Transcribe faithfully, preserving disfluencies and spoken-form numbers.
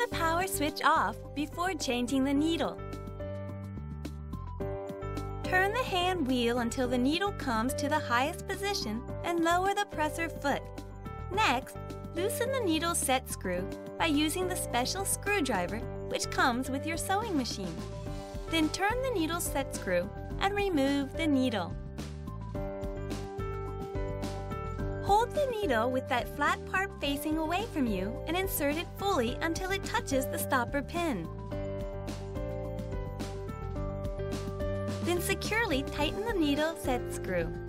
the power switch off before changing the needle. Turn the hand wheel until the needle comes to the highest position and lower the presser foot. Next, loosen the needle set screw by using the special screwdriver which comes with your sewing machine. Then turn the needle set screw and remove the needle. Hold the needle with that flat part facing away from you and insert it fully until it touches the stopper pin. Then securely tighten the needle set screw.